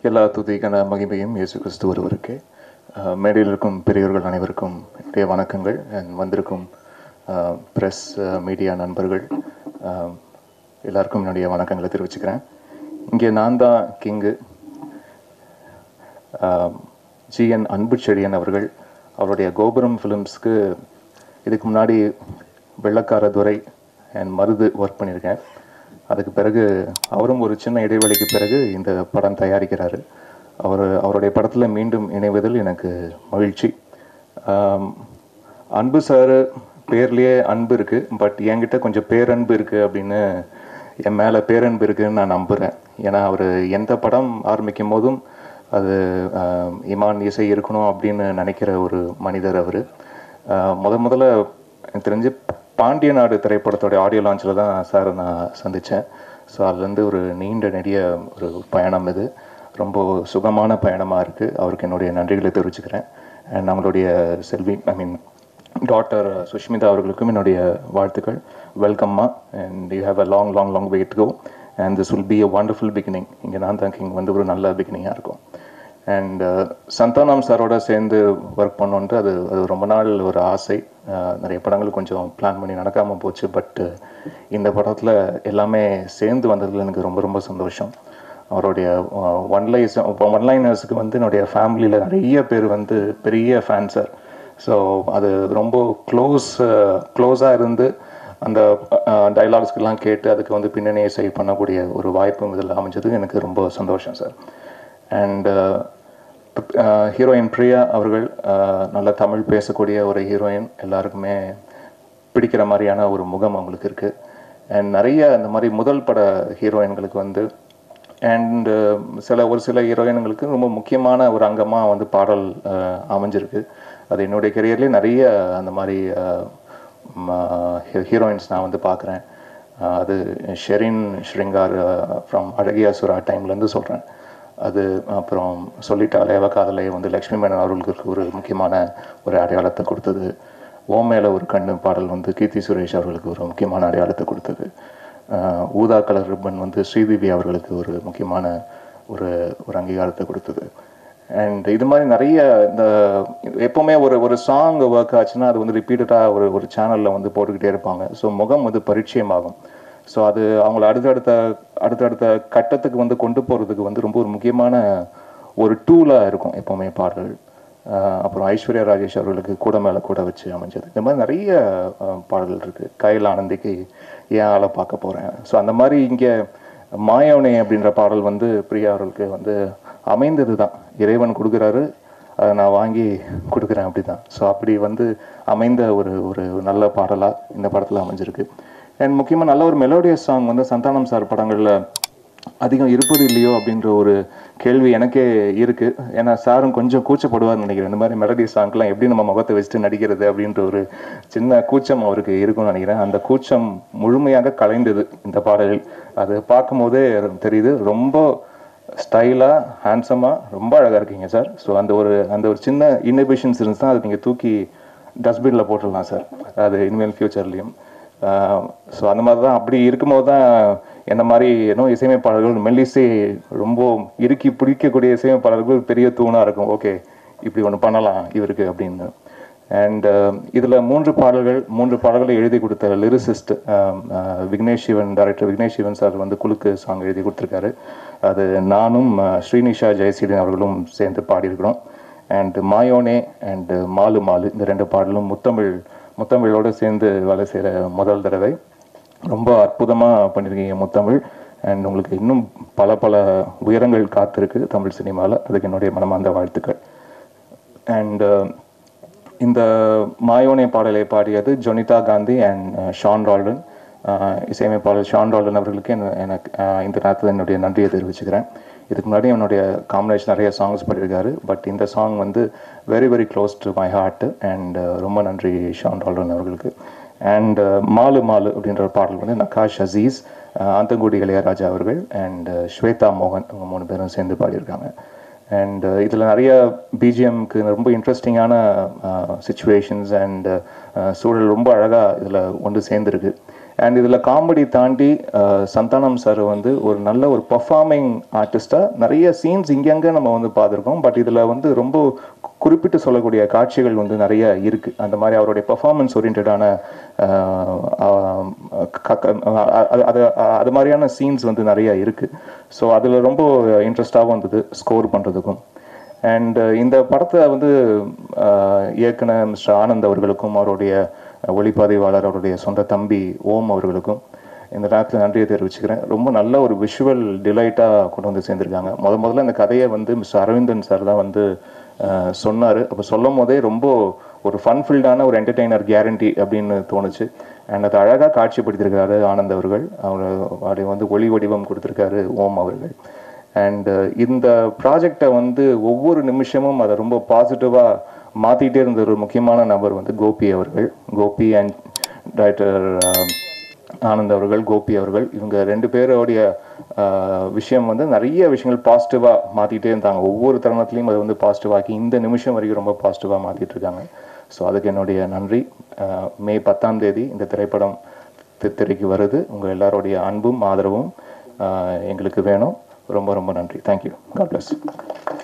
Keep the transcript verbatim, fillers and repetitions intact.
எல்லா துதிக்கான மகிமையும் இயேசு கிறிஸ்து ஒருவருக்கே. மேடையில் இருக்கும் பெரியவர்கள் அனைவருக்கும் என்னுடைய வணக்கங்கள். வந்திருக்கும் ப்ரெஸ் மீடியா நண்பர்கள் எல்லாருக்கும் என்னுடைய வணக்கங்களை தெரிவிச்சுக்கிறேன். இங்கே நான் தான் கிங்கு. ஜிஎன் அன்புச்செழியன் அவர்கள் அவருடைய கோபுரம் ஃபிலிம்ஸ்க்கு இதுக்கு முன்னாடி வெள்ளக்கார துரை அண்ட் மருது ஒர்க் பண்ணியிருக்கேன். அதுக்கு பிறகு அவரும் ஒரு சின்ன இடைவெளிக்கு பிறகு இந்த படம் தயாரிக்கிறாரு. அவர் அவருடைய படத்தில் மீண்டும் இணைவதில் எனக்கு மகிழ்ச்சி. அன்பு சார் பேர்லேயே அன்பு இருக்குது, பட் என்கிட்ட கொஞ்சம் பேரன்பு இருக்குது அப்படின்னு, என் மேலே பேரன்பு இருக்குதுன்னு நான் நம்புகிறேன். ஏன்னா அவர் எந்த படம் ஆரம்பிக்கும் போதும் அது இமான் இசை இருக்கணும் அப்படின்னு நினைக்கிற ஒரு மனிதர் அவர். முத முதல்ல எனக்கு தெரிஞ்சு பாண்டிய நாடு திரைப்படத்தோட ஆடியோ லான்ச்சில் தான் சார் நான் சந்தித்தேன். ஸோ அதுலேருந்து ஒரு நீண்ட நெடிய ஒரு பயணம் இது, ரொம்ப சுகமான பயணமாக இருக்குது. அவருக்கு என்னுடைய நன்றிகளை தெரிவிச்சுக்கிறேன். அண்ட் நம்மளுடைய செல்வி ஐ மீன் டாக்டர் சுஷ்மிதா அவர்களுக்கும் என்னுடைய வாழ்த்துக்கள். வெல்கம்மா, and you have a long long long way to go and this will be a wonderful beginning. இங்கே நான் தான் கிங் வந்து ஒரு நல்ல பிகினிங்காக இருக்கும். அண்ட் சந்தானம் சாரோட சேர்ந்து ஒர்க் பண்ணோன்ட்டு அது அது ரொம்ப நாள் ஒரு ஆசை. நிறைய படங்கள் கொஞ்சம் பிளான் பண்ணி நடக்காமல் போச்சு. பட்டு இந்த படத்தில் எல்லாமே சேர்ந்து வந்ததில் எனக்கு ரொம்ப ரொம்ப சந்தோஷம். அவருடைய ஒன்லைஸ் ஒன்லைனர்ஸுக்கு வந்து என்னுடைய ஃபேமிலியில் நிறைய பேர் வந்து பெரிய ஃபேன்ஸர். ஸோ அது ரொம்ப க்ளோஸ் க்ளோஸாக இருந்து அந்த டைலாக்ஸ்க்கெல்லாம் கேட்டு அதுக்கு வந்து பின்னணி இசை பண்ணக்கூடிய ஒரு வாய்ப்பும் இதில் அமைஞ்சது எனக்கு ரொம்ப சந்தோஷம் சார். அண்ட் ஹீரோயின் பிரியா அவர்கள் நல்ல தமிழ் பேசக்கூடிய ஒரு ஹீரோயின், எல்லாருக்குமே பிடிக்கிற மாதிரியான ஒரு முகம் அவங்களுக்கு இருக்குது. அண்ட் நிறைய இந்த மாதிரி முதல் பட ஹீரோயின்களுக்கு வந்து அண்டு சில ஒரு சில ஹீரோயின்களுக்கு ரொம்ப முக்கியமான ஒரு அங்கமாக வந்து பாடல் அமைஞ்சிருக்கு. அது என்னுடைய கெரியர்லேயே நிறைய அந்த மாதிரி ஹீரோயின்ஸ் நான் வந்து பார்க்குறேன். அது ஷெரின் ஸ்ருங்கார் ஃப்ரம் அழகியா சுரா டைம்லேருந்து சொல்கிறேன். அது அப்புறம் சொல்லிட்டாலே அவ காதலை வந்து லக்ஷ்மி மேனன் அவர்களுக்கு ஒரு முக்கியமான ஒரு அடையாளத்தை கொடுத்தது. ஓம் மேலே ஒரு கண்ணு பாடல் வந்து கீர்த்தி சுரேஷ் அவர்களுக்கு ஒரு முக்கியமான அடையாளத்தை கொடுத்தது. ஊதா கலர் ரிப்பன் வந்து ஸ்ரீதேவி அவர்களுக்கு ஒரு முக்கியமான ஒரு ஒரு அங்கீகாரத்தை கொடுத்தது. அண்ட் இது மாதிரி நிறைய இந்த எப்போவுமே ஒரு ஒரு சாங் ஒர்க் ஆச்சுன்னா அது வந்து ரிப்பீட்டடாக ஒரு ஒரு சேனலில் வந்து போட்டுக்கிட்டே இருப்பாங்க. ஸோ முகம் வந்து பரிச்சயமாகும். ஸோ அது அவங்கள அடுத்தடுத்த அடுத்தடுத்த கட்டத்துக்கு வந்து கொண்டு போகிறதுக்கு வந்து ரொம்ப ஒரு முக்கியமான ஒரு டூலாக இருக்கும் எப்போவுமே பாடல்கள். அப்புறம் ஐஸ்வர்யா ராஜேஷ் அவர்களுக்கு கூட மேலே கூட வச்சு அமைஞ்சது. இந்த மாதிரி நிறைய பாடல்கள் இருக்குது. கையில் ஆனந்திக்கு ஏன் ஆளை பார்க்க போகிறேன். ஸோ அந்த மாதிரி இங்கே மாயவனே அப்படின்ற பாடல் வந்து பிரியா அவர்களுக்கு வந்து அமைந்தது தான். இறைவன் கொடுக்குறாரு, அதை நான் வாங்கி கொடுக்குறேன் அப்படி தான். ஸோ அப்படி வந்து அமைந்த ஒரு ஒரு நல்ல பாடலாக இந்த படத்தில் அமைஞ்சிருக்கு. அண்ட் முக்கியமாக நல்ல ஒரு மெலோடியஸ் சாங் வந்து சந்தானம் சார் படங்களில் அதிகம் இருப்பது இல்லையோ அப்படின்ற ஒரு கேள்வி எனக்கே இருக்குது. ஏன்னா சாரும் கொஞ்சம் கூச்சப்படுவார்னு நினைக்கிறேன். இந்த மாதிரி மெலோடியஸ் சாங்க்கெலாம் எப்படி நம்ம முகத்தை வச்சுட்டு நடிக்கிறது அப்படின்ற ஒரு சின்ன கூச்சம் அவருக்கு இருக்கும்னு நினைக்கிறேன். அந்த கூச்சம் முழுமையாக கலைந்தது இந்த பாடலில். அது பார்க்கும் போதே தெரியுது. ரொம்ப ஸ்டைலாக ஹேண்ட்ஸமாக ரொம்ப அழகாக இருக்கீங்க சார். ஸோ அந்த ஒரு அந்த ஒரு சின்ன இன்னோவேஷன்ஸ் இருந்துச்சுன்னா அது நீங்கள் தூக்கி டஸ்ட்பினில் போட்டுடலாம் சார், அது இனிமேல் ஃப்யூச்சர்லேயும். ஸோ அந்த மாதிரி தான். அப்படி இருக்கும்போது தான் என்ன மாதிரி இன்னும் இசையமைப்பாளர்கள் மெல்லிசை ரொம்ப இறுக்கி பிடிக்கக்கூடிய இசையமைப்பாளர்கள் பெரிய தூணாக இருக்கும். ஓகே, இப்படி ஒன்று பண்ணலாம் இவருக்கு அப்படின்னு. அண்ட் இதில் மூன்று பாடல்கள் மூன்று பாடல்களை எழுதி கொடுத்த lyricist Vignesh Shivan, director Vignesh Shivan sir வந்து குலுக்கு சாங் எழுதி கொடுத்துருக்காரு. அது நானும் ஸ்ரீனிஷா ஜெயசீலன் அவர்களும் சேர்ந்து பாடியிருக்கிறோம். அண்ட் மாயோனே அண்டு மாலு மாலு இந்த ரெண்டு பாடலும் முத்தமிழ் முத்தமிழோடு சேர்ந்து வேலை செய்கிற முதல் தடவை. ரொம்ப அற்புதமாக பண்ணியிருக்கீங்க முத்தமிழ். அண்ட் உங்களுக்கு இன்னும் பல பல உயரங்கள் காத்திருக்கு தமிழ் சினிமாவில். அதுக்கு என்னுடைய மனமார்ந்த வாழ்த்துக்கள். அண்ட் இந்த மாயோனே பாடலை பாடியது ஜொனிதா காந்தி அண்ட் ஷான் ரால்டன். இசையமைப்பாளர் ஷான் ரால்டன் அவர்களுக்கு எனக்கு இந்த நேரத்தில் என்னுடைய நன்றியை தெரிவிச்சுக்கிறேன். இதுக்கு முன்னாடி என்னுடைய காம்பினேஷன் நிறைய சாங்ஸ் பாடியிருக்காரு. பட் இந்த சாங் வந்து very very close to my heart. And ரொம்ப நன்றி ஷான் ரால்டன் அவர்களுக்கு. அண்ட் மாலு மாலு அப்படின்ற பாடல் வந்து நகாஷ் அசீஸ், ஆந்தங்குடி இளையராஜா அவர்கள் அண்ட் ஸ்வேதா மோகன் அவங்க மூணு பேரும் சேர்ந்து பாடியிருக்காங்க. அண்ட் இதில் நிறைய பிஜிஎம்க்கு ரொம்ப இன்ட்ரெஸ்டிங்கான சுச்சுவேஷன்ஸ் அண்ட் சூழல் ரொம்ப அழகாக இதில் ஒன்று சேர்ந்துருக்கு. அண்ட் இதில் காமெடி தாண்டி சந்தானம் சார் வந்து ஒரு நல்ல ஒரு பர்ஃபார்மிங் ஆர்டிஸ்டாக நிறைய சீன்ஸ் இங்கங்கே நம்ம வந்து பார்த்துருக்கோம். பட் இதில் வந்து ரொம்ப குறிப்பிட்டு சொல்லக்கூடிய காட்சிகள் வந்து நிறைய இருக்குது. அந்த மாதிரி அவருடைய பர்ஃபார்மன்ஸ் ஓரியன்டான அது அது மாதிரியான சீன்ஸ் வந்து நிறைய இருக்குது. ஸோ அதில் ரொம்ப இன்ட்ரெஸ்டாகவும் இருந்தது ஸ்கோர் பண்ணுறதுக்கும். அண்ட் இந்த படத்தை வந்து இயக்குன மிஸ்டர் ஆனந்த் அவர்களுக்கும் அவருடைய ஒளிப்பதிவாளர் அவருடைய சொந்த தம்பி ஓம் அவர்களுக்கும் இந்த நேரத்தில் நன்றியை தெரிவிச்சுக்கிறேன். ரொம்ப நல்ல ஒரு விஷுவல் டிலைட்டாக கொண்டு வந்து சேர்ந்துருக்காங்க. முத முதல்ல இந்த கதையை வந்து மிஸ்டர் அரவிந்தன் சார் தான் வந்து சொன்னார். அப்போ சொல்லும் போதே ரொம்ப ஒரு ஃபன்ஃபில்டான ஒரு என்டர்டெய்னர் கேரண்டி அப்படின்னு தோணுச்சு. அண்ட் அதை அழகாக காட்சிப்படுத்தியிருக்காரு ஆனந்த் அவர்கள். அவர் அதை வந்து ஒளி வடிவம் கொடுத்துருக்காரு ஓம் அவர்கள். அண்டு இந்த ப்ராஜெக்டை வந்து ஒவ்வொரு நிமிஷமும் அதை ரொம்ப பாசிட்டிவாக மாற்றிக்கிட்டே இருந்த ஒரு முக்கியமான நபர் வந்து கோபி அவர்கள். கோபி அண்ட் டைரக்டர் ஆனந்த் அவர்கள், கோபி அவர்கள், இவங்க ரெண்டு பேருடைய விஷயம் வந்து நிறைய விஷயங்கள் பாசிட்டிவாக மாற்றிக்கிட்டே இருந்தாங்க. ஒவ்வொரு தருணத்துலையும் அதை வந்து பாசிட்டிவாக்கி இந்த நிமிஷம் வரைக்கும் ரொம்ப பாசிட்டிவாக மாற்றிட்டு இருக்காங்க. ஸோ அதுக்கு என்னுடைய நன்றி. மே பத்தாம் தேதி இந்த திரைப்படம் திரைக்கு வருது. உங்கள் எல்லாருடைய அன்பும் ஆதரவும் எங்களுக்கு வேணும். ரொம்ப ரொம்ப நன்றி. தேங்க்யூ. God plus.